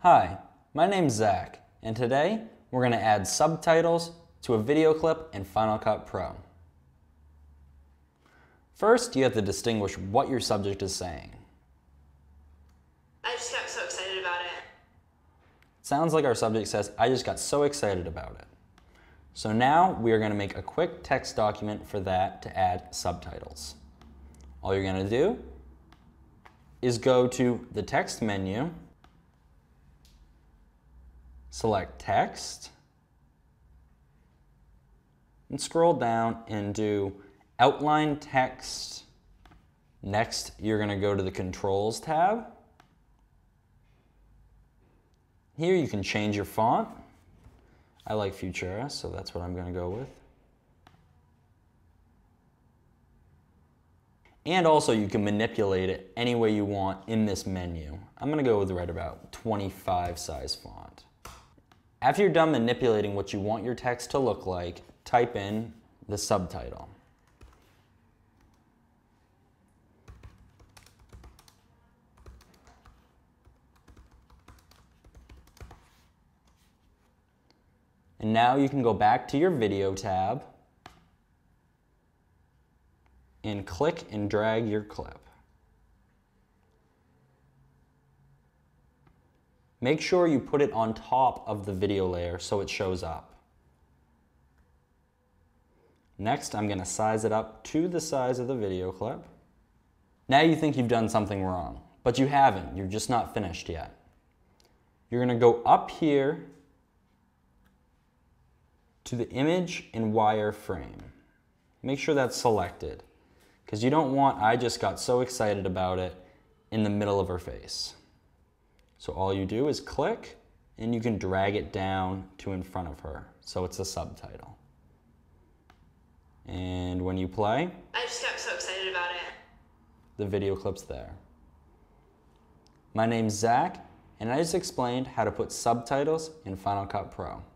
Hi, my name's Zach, and today we're going to add subtitles to a video clip in Final Cut Pro. First, you have to distinguish what your subject is saying. I just got so excited about it. Sounds like our subject says, I just got so excited about it. So now we are going to make a quick text document for that to add subtitles. All you're going to do is go to the text menu, select text, and scroll down and do outline text. Next, you're going to go to the controls tab. Here you can change your font. I like Futura, so that's what I'm going to go with. And also you can manipulate it any way you want in this menu. I'm going to go with right about 25 size font. After you're done manipulating what you want your text to look like, type in the subtitle. And now you can go back to your video tab and click and drag your clip. Make sure you put it on top of the video layer so it shows up. Next, I'm going to size it up to the size of the video clip. Now you think you've done something wrong, but you haven't. You're just not finished yet. You're going to go up here to the image and wireframe. Make sure that's selected, because you don't want I just got so excited about it in the middle of her face. So all you do is click and you can drag it down to in front of her, so it's a subtitle. And when you play, I just got so excited about it. The video clip's there. My name's Zach, and I just explained how to put subtitles in Final Cut Pro.